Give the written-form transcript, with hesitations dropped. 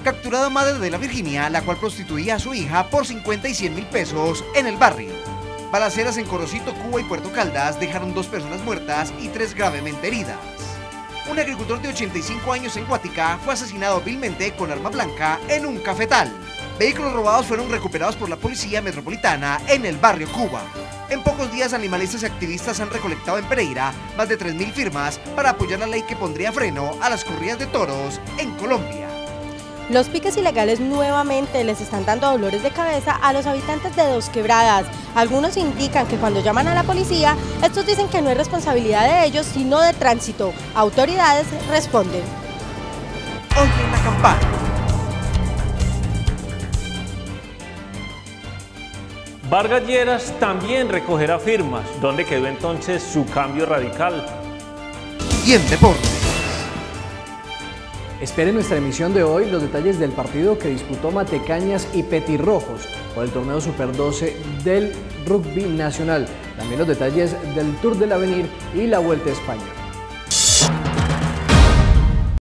Capturada madre de la Virginia, la cual prostituía a su hija por 50 y 100 mil pesos en el barrio. Balaceras en Corocito, Cuba y Puerto Caldas dejaron 2 personas muertas y 3 gravemente heridas. Un agricultor de 85 años en Guática fue asesinado vilmente con arma blanca en un cafetal. Vehículos robados fueron recuperados por la Policía Metropolitana en el barrio Cuba. En pocos días, animalistas y activistas han recolectado en Pereira más de 3.000 firmas para apoyar la ley que pondría freno a las corridas de toros en Colombia. Los piques ilegales nuevamente les están dando dolores de cabeza a los habitantes de Dos Quebradas. Algunos indican que cuando llaman a la policía, estos dicen que no es responsabilidad de ellos, sino de tránsito. Autoridades responden. Hoy en la campana. Vargas Lleras también recogerá firmas. ¿Dónde quedó entonces su cambio radical? Y en deportes. Espere en nuestra emisión de hoy los detalles del partido que disputó Matecañas y Petirrojos por el torneo Super 12 del rugby nacional. También los detalles del Tour del Avenir y la Vuelta a España.